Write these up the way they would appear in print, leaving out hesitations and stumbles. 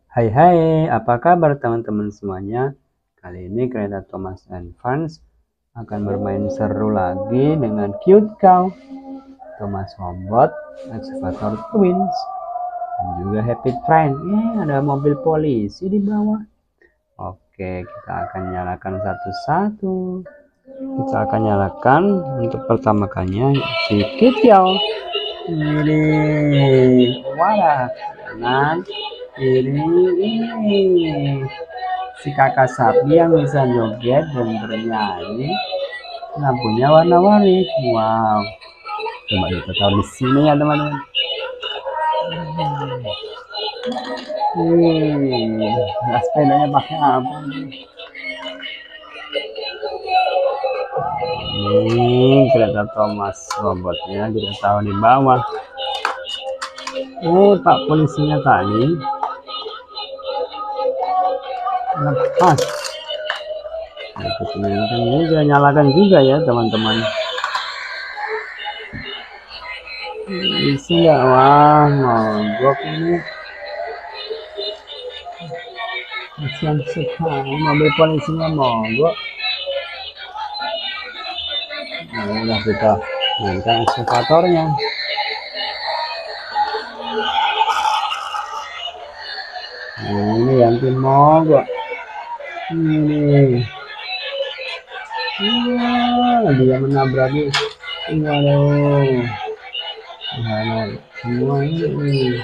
Hai hai, apa kabar teman-teman semuanya? Kali ini Kereta Thomas and Friends akan bermain seru lagi dengan Cute Cow, Thomas Robot, Excavator Twins, dan juga Happy Train. Ada mobil polisi di bawah. Oke, kita akan nyalakan satu-satu. Kita akan nyalakan untuk pertama kalinya si Cute Cow. Ini, wadah, kanan, ini si kakak sapi yang bisa joget dan bernyanyi, lampunya warna-warni. Wow, coba kita taruh di sini ya teman-teman. Nah, sepedanya pakai apa? Ini kereta Thomas robotnya kita taruh di bawah. Pak polisinya tadi lepas. Kita nyalakan juga, nyalakan juga ya teman-teman. Isi nggak? Wah, mogok ini. Kasihan sekali mobil polisinya mogok. Nah, udah kita mainkan ekskavatornya. Nah, ini yang tim mogok. Ini. Wah, dia menabraki. Waduh. Nah, semua ini.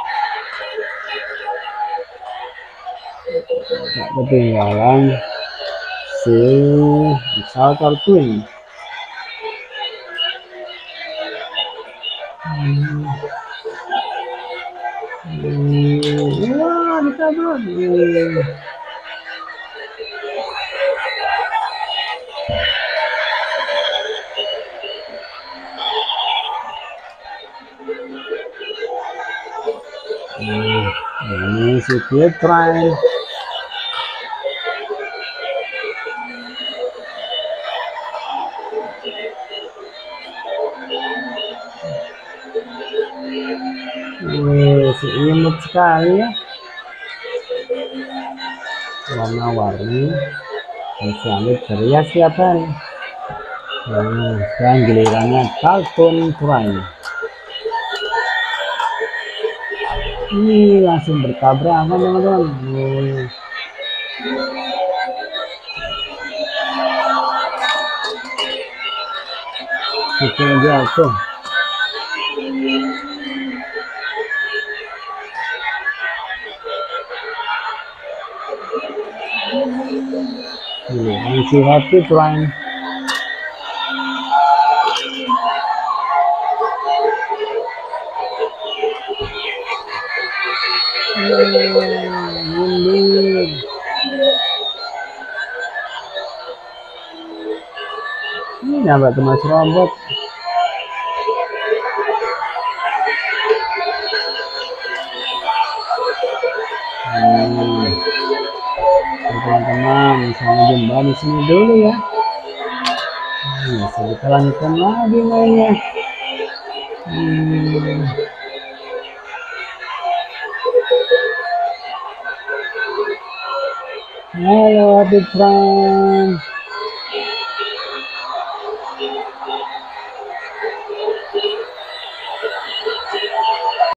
Tak ketinggalan si Excavator Twin. Wah, ditabrak. Ini si Train. Si imut sekali ya, warna-warni, misalnya ceria setiap hari. Sekarang gilirannya Cartoon Train. Ini langsung bertabrakan teman-teman. Bikin jatuh. Ini si Happy Train. Mundur. Ini nambah Thomas Robot. Teman-teman, saya jumpa di sini dulu ya. Bisa kita lanjutkan lagi mainnya. Halo, Happy Friends.